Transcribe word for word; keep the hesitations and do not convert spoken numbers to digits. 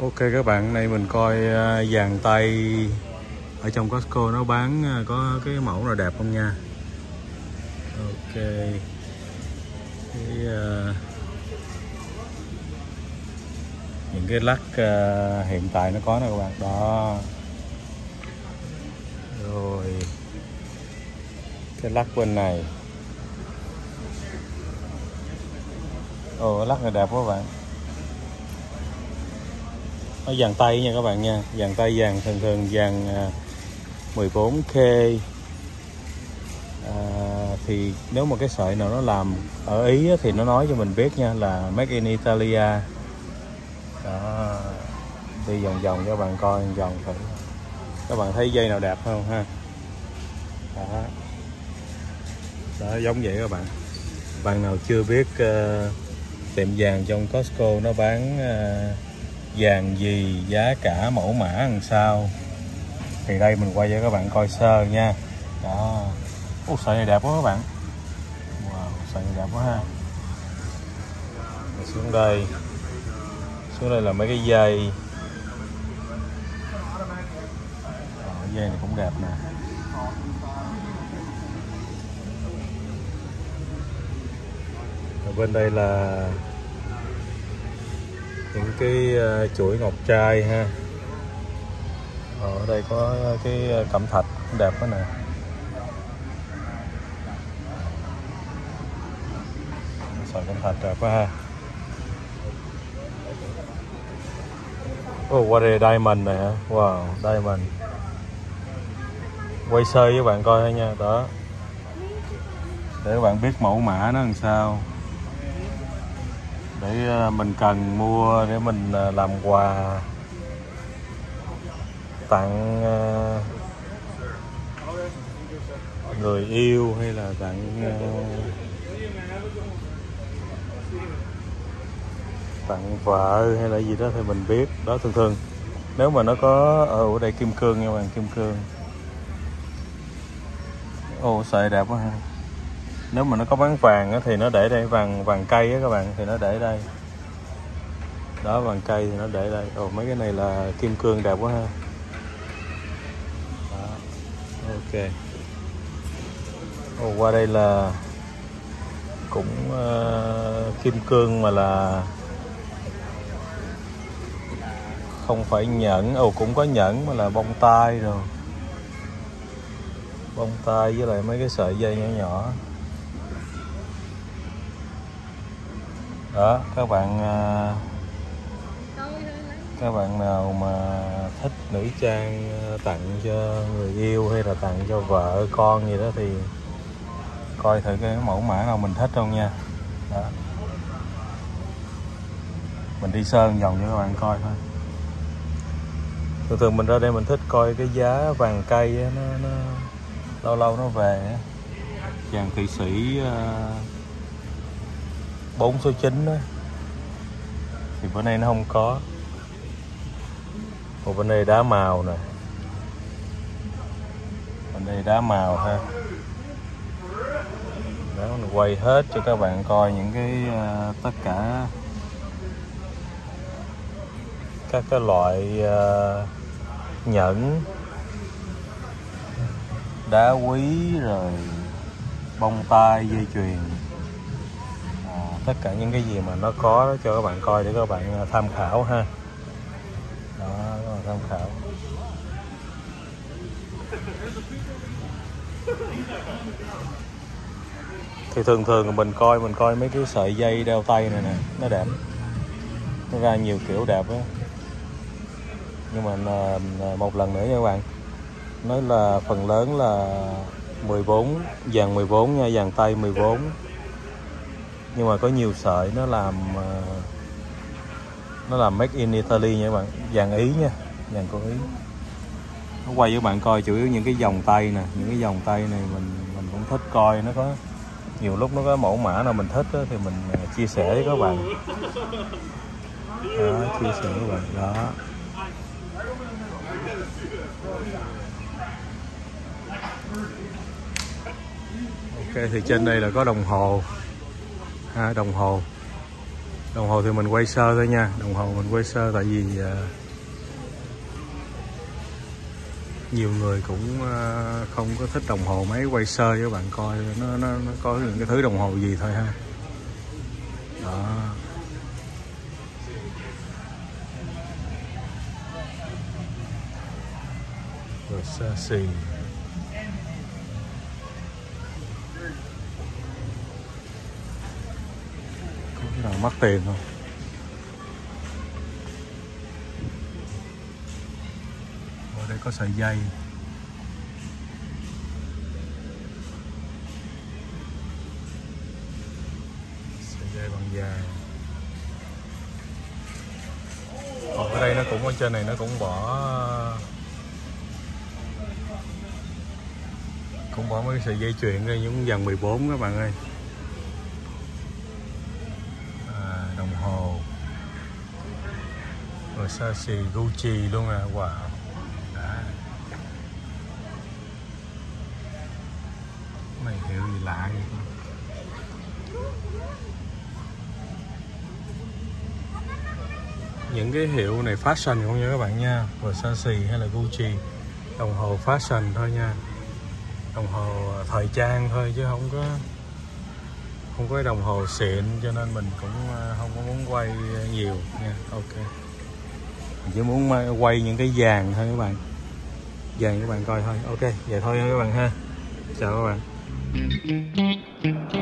Ok các bạn, nay mình coi dàn tay ở trong Costco nó bán có cái mẫu nào đẹp không nha. Ok, cái, uh, những cái lắc uh, hiện tại nó có nè các bạn đó. Rồi cái lắc bên này, ồ lắc này đẹp quá các bạn. Nó dàn tay nha các bạn nha, dàn tay dàn thường thường dàn mười bốn K. À, thì nếu mà cái sợi nào nó làm ở Ý á, thì nó nói cho mình biết nha, là Made in Italia. Đó, đi vòng vòng cho các bạn coi vòng thử. Các bạn thấy dây nào đẹp không ha? Đó, đó giống vậy các bạn. Bạn nào chưa biết uh, tiệm vàng trong Costco nó bán uh, vàng gì, giá cả, mẫu mã làm sao, thì đây mình quay cho các bạn coi sơ nha. Đó, ô sợi này đẹp quá các bạn. Wow, sợi này đẹp quá ha. Rồi xuống đây, xuống đây là mấy cái dây. Đó, dây này cũng đẹp nè. Ở bên đây là những cái uh, chuỗi ngọc trai ha. Ở đây có cái cẩm thạch đẹp quá nè. Sợi cẩm thạch đẹp quá ha. Oh, what a diamond này hả? Wow, diamond. Quay sơ với bạn coi thôi nha. Đó, để các bạn biết mẫu mã nó làm sao, để mình cần mua để mình làm quà tặng người yêu hay là tặng tặng vợ hay là gì đó thì mình biết. Đó, thường thường nếu mà nó có ở đây kim cương nha bạn, kim cương. Ồ, sợi đẹp quá ha. Nếu mà nó có bán vàng thì nó để đây, vàng vàng cây á các bạn, thì nó để đây. Đó, vàng cây thì nó để đây. Ồ, mấy cái này là kim cương đẹp quá ha. Đó, ok. Ồ, qua đây là cũng uh, kim cương mà là không phải nhẫn. Ồ, cũng có nhẫn mà là bông tai rồi, bông tai với lại mấy cái sợi dây nhỏ nhỏ. Đó, các bạn các bạn nào mà thích nữ trang tặng cho người yêu hay là tặng cho vợ con gì đó thì coi thử cái mẫu mã nào mình thích không nha. Đó, mình đi sơn vòng cho các bạn coi thôi. Thường thường mình ra đây mình thích coi cái giá vàng cây á, nó, nó lâu lâu nó về. Vàng Thụy Sĩ bốn số chín đó thì bữa nay nó không có. Một bên đây đá màu nè, bên đây đá màu ha. Đó, mình quay hết cho các bạn coi những cái uh, tất cả các cái loại uh, nhẫn, đá quý rồi bông tai, dây chuyền, à, tất cả những cái gì mà nó có đó cho các bạn coi để các bạn tham khảo ha. Đó, các bạn tham khảo. Thì thường thường mình coi mình coi mấy cái sợi dây đeo tay này nè, nó đẹp, nó ra nhiều kiểu đẹp á. Nhưng mà một lần nữa nha các bạn, nói là phần lớn là mười bốn, dàn mười bốn nha, dàn tay mười bốn. Nhưng mà có nhiều sợi nó làm nó làm Made in Italy nha các bạn, dàn Ý nha, dàn của Ý. Nó quay với bạn coi chủ yếu những cái vòng tay nè, những cái vòng tay này mình mình cũng thích coi. Nó có nhiều lúc nó có mẫu mã nào mình thích đó, thì mình chia sẻ với các bạn. Đó, chia sẻ với bạn đó. Ok, thì trên đây là có đồng hồ ha, đồng hồ Đồng hồ thì mình quay sơ thôi nha, đồng hồ mình quay sơ tại vì uh, nhiều người cũng uh, không có thích đồng hồ máy quay sơ cho các bạn coi nó, nó, nó có những cái thứ đồng hồ gì thôi ha. Đó. Versace. Có cái nào mắc tiền không? Ở đây có sợi dây. Sợi dây bằng vàng. Còn ở đây nó cũng ở trên này nó cũng bỏ cũng bỏ mấy sợi dây chuyền ra giống dàn mười bốn các bạn ơi. À, đồng hồ Versace, Gucci luôn à. Wow. Đã. Này hiệu gì lạ vậy con. Những cái hiệu này fashion không nha các bạn nha. Versace hay là Gucci, đồng hồ fashion thôi nha, đồng hồ thời trang thôi chứ không có không có đồng hồ xịn, cho nên mình cũng không có muốn quay nhiều nha. Ok, mình chỉ muốn quay những cái vàng thôi các bạn, vàng các bạn coi thôi. Ok, vậy thôi các bạn ha, chào các bạn.